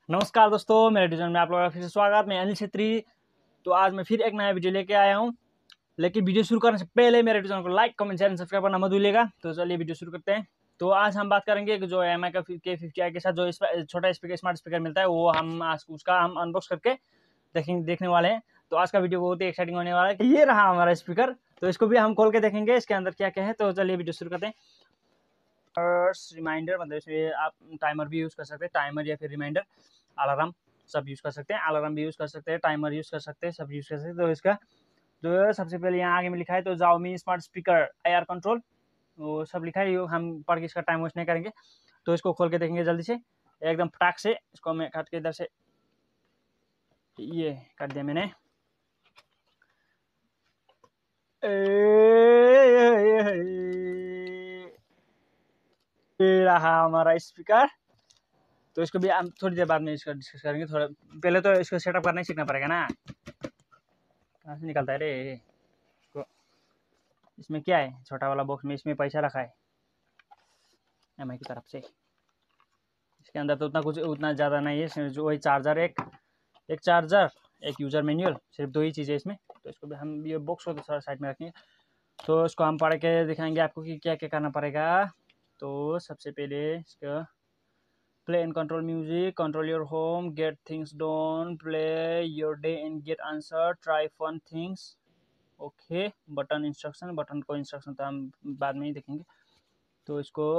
नमस्कार दोस्तों, मेरे डिज़ाइन में आप लोगों का फिर से स्वागत। मैं अनिल छेत्री। तो आज मैं फिर एक नया वीडियो लेके आया हूँ। लेकिन वीडियो शुरू करने से पहले मेरे डिज़ाइन को लाइक, कमेंट, शेयर, सब्सक्राइब करना मत भूलिएगा। तो चलिए वीडियो शुरू करते हैं। तो आज हम बात करेंगे कि जो MI का K50i के साथ जो छोटा स्पीकर स्मार्ट स्पीकर मिलता है, वो हम आज उसका हम अनबॉक्स करके देखने वाले हैं। तो आज का वीडियो बहुत ही एक्साइटिंग होने वाला है। ये रहा हमारा स्पीकर। तो इसको भी हम खोल के देखेंगे इसके अंदर क्या क्या है। तो चलिए वीडियो शुरू करते हैं। रिमाइंडर, मतलब इसमें आप टाइमर भी यूज़ कर सकते हैं, टाइमर या फिर रिमाइंडर, अलार्म सब यूज़ कर सकते हैं। अलार्म भी यूज़ कर सकते हैं, टाइमर यूज़ कर सकते हैं, सब यूज़ कर सकते हैं। तो इसका जो सबसे पहले यहाँ आगे में लिखा है तो Xiaomi smart speaker AR control, वो सब लिखा है। हम पढ़ के इसका टाइम वेस्ट नहीं करेंगे। तो इसको खोल के देखेंगे जल्दी से, एकदम फटाक से। इसको मैं काट के इधर से ये काट दिया मैंने। ये रहा हमारा स्पीकर। तो इसको भी हम थोड़ी देर बाद में इसका डिस्कस करेंगे। थोड़ा पहले तो इसको सेटअप करना ही सीखना पड़ेगा ना। कहाँ से निकलता है रे इसको? इसमें क्या है छोटा वाला बॉक्स में? इसमें पैसा रखा है MI की तरफ से। इसके अंदर तो उतना ज़्यादा नहीं है। जो वही चार्जर, एक चार्जर, एक यूज़र मैनुअल, सिर्फ दो ही चीज़ें इसमें। तो इसको भी हम ये बॉक्स को तो साइड में रखेंगे। तो इसको हम पढ़ के दिखाएंगे आपको कि क्या क्या करना पड़ेगा। तो सबसे पहले इसका play and control music, control your home, get things done, play your day and get answer, try fun things, okay. Button instruction, button को इंस्ट्रक्शन तो हम बाद में ही देखेंगे। तो इसको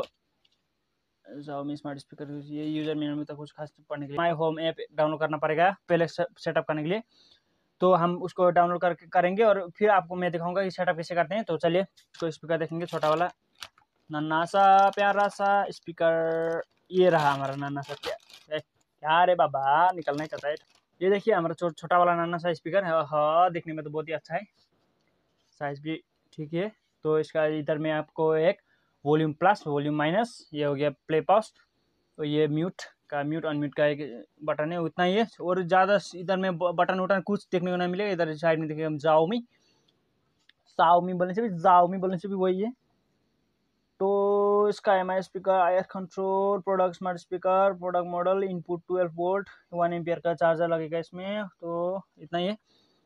Xiaomi स्मार्ट स्पीकर, ये यूजर मेन्यू में तो कुछ खास पढ़ने के लिए माई होम ऐप डाउनलोड करना पड़ेगा पहले सेटअप करने के लिए। तो हम उसको डाउनलोड करेंगे और फिर आपको मैं दिखाऊंगा कि सेटअप कैसे करते हैं। तो चलिए इसको स्पीकर देखेंगे, छोटा वाला नन्ना सा प्यारा सा स्पीकर। ये रहा हमारा नन्ना सा क्या रे बाबा, निकलना ही चाहता है। ये देखिए हमारा छोटा वाला नन्ना सा स्पीकर है। हाँ, दिखने में तो बहुत ही अच्छा है, साइज भी ठीक है। तो इसका इधर में आपको एक वॉल्यूम प्लस, वॉल्यूम माइनस, ये हो गया प्ले पॉज। तो ये म्यूट अनम्यूट का एक बटन है, उतना ही है। और ज़्यादा इधर में बटन वटन कुछ देखने को नहीं मिलेगा। इधर साइड में देखिए हम Xiaomi बोलने से भी वही है। तो इसका MI speaker, AR control, product smart speaker, product model, input 12 volt, 1 ampere का चार्जर लगेगा इसमें। तो इतना ही है।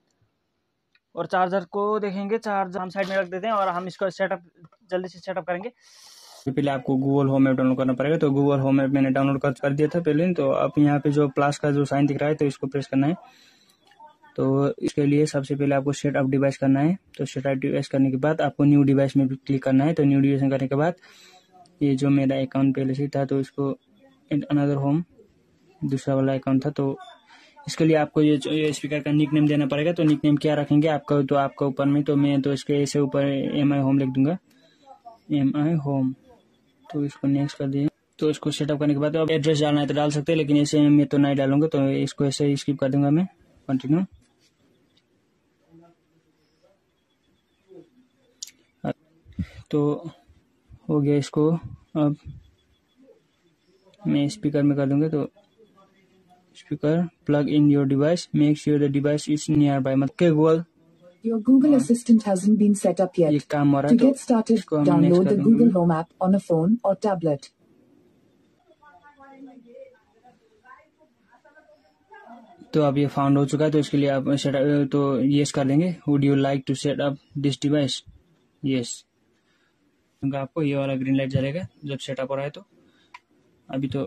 और चार्जर को देखेंगे, चार्जर हम साइड में रख देते हैं और हम इसको जल्दी से सेटअप करेंगे। तो पहले आपको गूगल होम ऐप डाउनलोड करना पड़ेगा। तो गूगल होम ऐप मैंने डाउनलोड कर दिया था पहले। तो आप यहाँ पे जो प्लस का जो साइन दिख रहा है तो इसको प्रेस करना है। तो इसके लिए सबसे पहले आपको सेटअप डिवाइस करना है। तो सेटअप डिवाइस करने के बाद आपको न्यू डिवाइस में क्लिक करना है। तो न्यू डिवाइस करने के बाद ये जो मेरा अकाउंट पहले से था तो इसको अनदर होम, दूसरा वाला अकाउंट था, तो इसके लिए आपको ये स्पीकर का निक नेम देना पड़ेगा। तो निक नेम क्या रखेंगे आपका, तो आपका ऊपर में, तो मैं तो इसके ऐसे ऊपर MI होम लिख दूंगा, MI होम। तो इसको नेक्स्ट कर दिए। तो इसको सेटअप करने के बाद अब एड्रेस डालना है तो डाल सकते हैं, लेकिन ऐसे मैं तो नहीं डालूंगा। तो इसको ऐसे स्किप कर दूंगा मैं, कंटिन्यू। तो हो गया इसको। अब मैं स्पीकर में कर दूंगा। तो speaker plug in your device, make sure the device is nearby. मतलब Google, Your Google Assistant hasn't been set up yet. ये काम हो रहा है। है। To get started, download the Google Home app on a phone or tablet. तो अब ये फाउंड हो चुका है। तो इसके लिए आप सेटअप तो यस कर देंगे। Would you like to set up this device? Yes, क्योंकि आपको ये वाला ग्रीन लाइट जलेगा जब सेटअप हो रहा है। तो अभी तो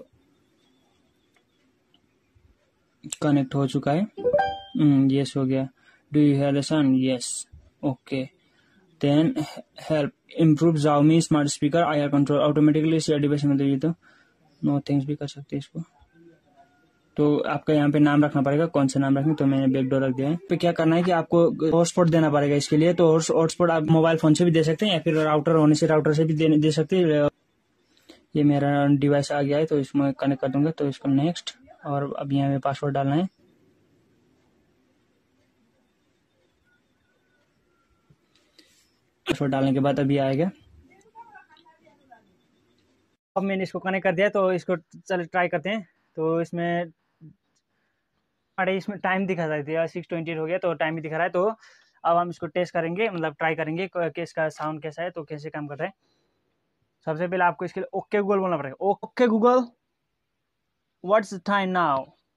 कनेक्ट हो चुका है। यस हो गया। Do you have lesson? Yes, okay. Then help improve Xiaomi smart speaker AR control automatically share device में। ये तो नो थिंग्स भी कर सकते हैं इसको। तो आपका यहाँ पे नाम रखना पड़ेगा, कौन सा नाम रखेंगे। तो मैंने बैकडोर रख दिया है। तो क्या करना है कि आपको हॉटस्पॉट देना पड़ेगा इसके लिए। तो हॉटस्पॉट आप मोबाइल फोन से भी दे सकते हैं या फिर राउटर होने से राउटर से भी दे सकते हैं। ये मेरा डिवाइस आ गया है तो इसमें कनेक्ट कर दूंगा। तो इसको नेक्स्ट, और अब यहाँ में पासवर्ड डालना है। पासवर्ड डालने के बाद अभी आएगा। अब मैंने इसको कनेक्ट कर दिया। तो इसको चलिए ट्राई करते हैं। तो इसमें टाइम दिखा सकती है 6:28 हो गया, तो टाइम भी दिखा रहा है। तो अब हम इसको टेस्ट करेंगे, मतलब ट्राई करेंगे कि इसका साउंड कैसा है, तो कैसे काम कर रहा है। सबसे पहले आपको इसके लिए ओके गूगल बोलना पड़ेगा। Okay Google, what's the time now?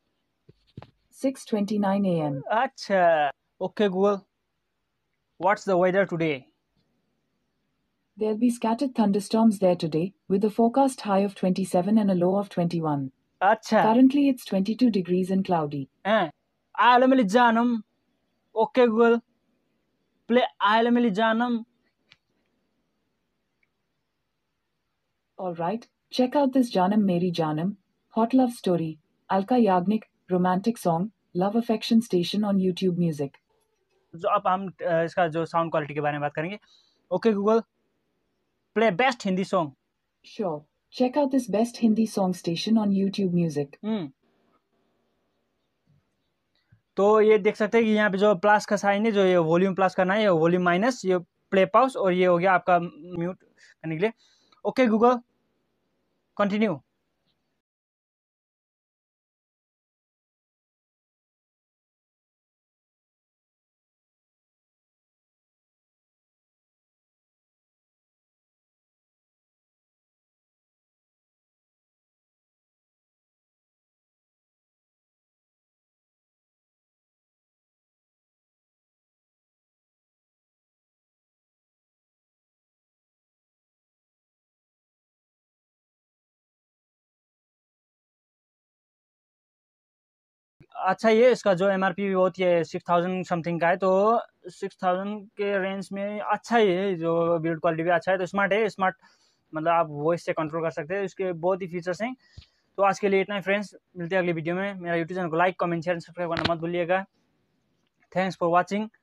6:29 a.m. अच्छा, okay Google, what's the weather today? There'll be scattered thunderstorms there today, with a forecast high of 27 and a low of 21. अच्छा, Currently it's 22 degrees and cloudy. عالم الجانم. Okay Google, play عالم الجانم. Alright, check out this Janam Meri Janam, hot love story, Alka Yagnik, romantic song, Love Affection Station on YouTube Music. जो अब हम इसका जो sound quality के बारे में बात करेंगे. Okay Google, play best Hindi song. Sure, check out this best Hindi song station on YouTube Music. तो ये देख सकते हैं कि यहाँ पे जो प्लस का साइन है, जो ये वॉल्यूम प्लस करना है, ये वॉल्यूम माइनस, ये प्ले पॉज, और ये हो गया आपका म्यूट करने के लिए. Okay Google, continue. अच्छा, ये इसका जो एमआरपी भी होती है 6000 समथिंग का है, तो 6000 के रेंज में अच्छा ही है, जो बिल्ड क्वालिटी भी अच्छा है. तो स्मार्ट है, स्मार्ट मतलब आप वॉइस से कंट्रोल कर सकते हैं, इसके बहुत ही फीचर्स हैं. तो आज के लिए इतना ही फ्रेंड्स, मिलते हैं अगली वीडियो में. मेरा यूट्यूब चैनल को लाइक, कमेंट, शेयर, सब्सक्राइब करना मत भूलिएगा. Thanks for watching.